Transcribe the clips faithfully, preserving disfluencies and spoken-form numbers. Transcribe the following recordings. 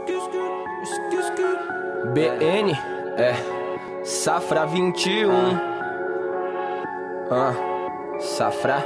B N, é, Safra vinte e um. Ah, Safra,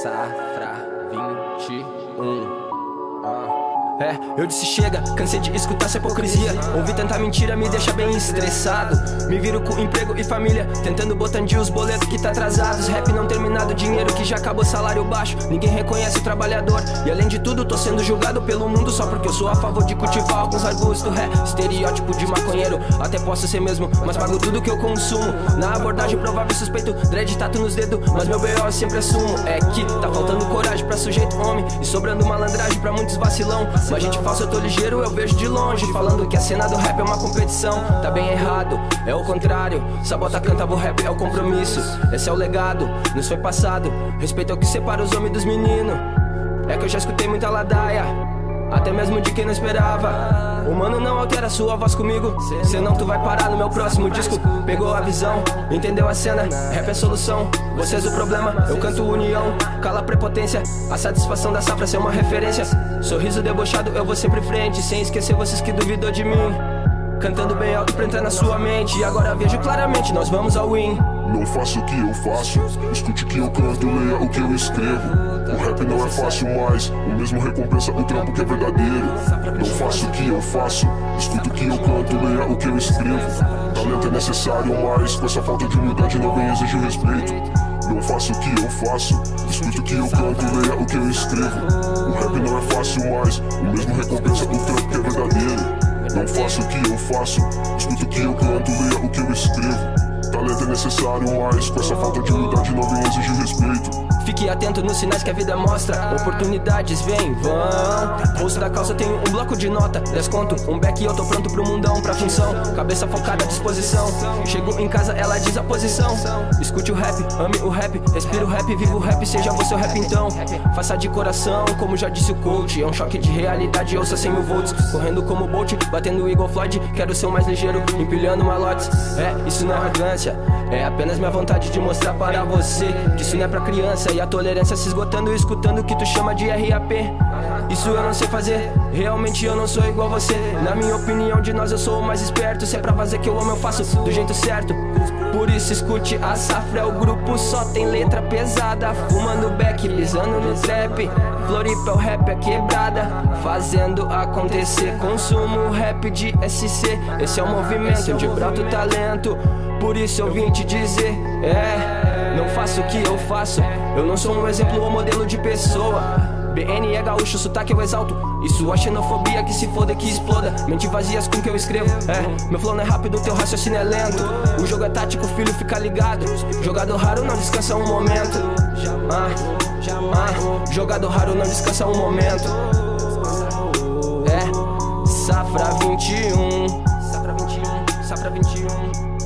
Safra vinte e um. Ah. É, eu disse chega, cansei de escutar essa hipocrisia. Ouvir tanta mentira me deixa bem estressado. Me viro com emprego e família, tentando botandir os boletos que tá atrasados. Rap não terminado, dinheiro que já acabou, salário baixo. Ninguém reconhece o trabalhador. E além de tudo, tô sendo julgado pelo mundo só porque eu sou a favor de cultivar alguns arbustos. É, estereótipo de maconheiro, até posso ser mesmo, mas pago tudo que eu consumo. Na abordagem provável suspeito, dread tatu nos dedos, mas meu B O eu sempre assumo. É que tá faltando coragem pra sujeito homem e sobrando malandragem pra muitos vacilão. Mas gente falsa, eu tô ligeiro, eu vejo de longe, falando que a cena do rap é uma competição. Tá bem errado, é o contrário. Sabota, cantava o rap, é o compromisso. Esse é o legado, nos foi passado. Respeito é o que separa os homens dos meninos. É que eu já escutei muita ladaia, até mesmo de quem não esperava. O mano não altera sua voz comigo, senão tu vai parar no meu próximo disco. Pegou a visão, entendeu a cena, rap é solução, vocês o problema, eu canto união. Cala a prepotência, a satisfação da safra ser uma referência. Sorriso debochado, eu vou sempre frente, sem esquecer vocês que duvidou de mim. Cantando bem alto pra entrar na sua mente, e agora vejo claramente, nós vamos ao win. Não faço o que eu faço, escute o que eu canto, leia o que eu escrevo. O rap não é fácil mais, o mesmo recompensa o trampo que é verdadeiro. Não faço o que eu faço, escute o que eu canto, leia o que eu escrevo. Talento é necessário, mas com essa falta de humildade não vem exigir respeito. Não faço o que eu faço, escute o que eu canto, leia o que eu escrevo. O rap não é fácil mais, o mesmo recompensa o trampo que é verdadeiro. Não faço o que eu faço, escuto o que eu canto, leia o que eu escrevo. Talento é necessário, mas com essa falta de humildade não vem exigir respeito. Fique atento nos sinais que a vida mostra, oportunidades vêm, vão. Bolso da calça tem um bloco de nota, desconto, um back e eu tô pronto pro mundão, pra função. Cabeça focada à disposição, chego em casa, ela diz a posição. Escute o rap, ame o rap, respira o rap, viva o rap, seja você o rap então. Faça de coração, como já disse o coach, é um choque de realidade, ouça cem mil volts. Correndo como Bolt, batendo igual Floyd, quero ser o mais ligeiro, empilhando malotes. É, isso não é arrogância, é apenas minha vontade de mostrar para você que isso não é pra criança. E a tolerância se esgotando, escutando o que tu chama de R A P. Isso eu não sei fazer, realmente eu não sou igual a você. Na minha opinião, de nós eu sou o mais esperto. Se é pra fazer que eu amo, eu faço do jeito certo. Por isso escute a Safra, é o grupo só tem letra pesada. Fumando back, pisando no trap. Floripa é o rap, é quebrada, fazendo acontecer. Consumo rap de S C, esse é o movimento onde brota o talento. Por isso eu vim te dizer, é, não faço o que eu faço. Eu não sou um exemplo ou modelo de pessoa. B N é gaúcho, sotaque eu exalto. Isso é xenofobia que se foda, que exploda. Mente vazias com que eu escrevo, é, meu flow não é rápido, teu raciocínio é lento. O jogo é tático, filho, fica ligado. Jogador raro não descansa um momento. Ah, ah, jogador raro não descansa um momento. É, Safra vinte e um. Safra vinte e um, Safra vinte e um.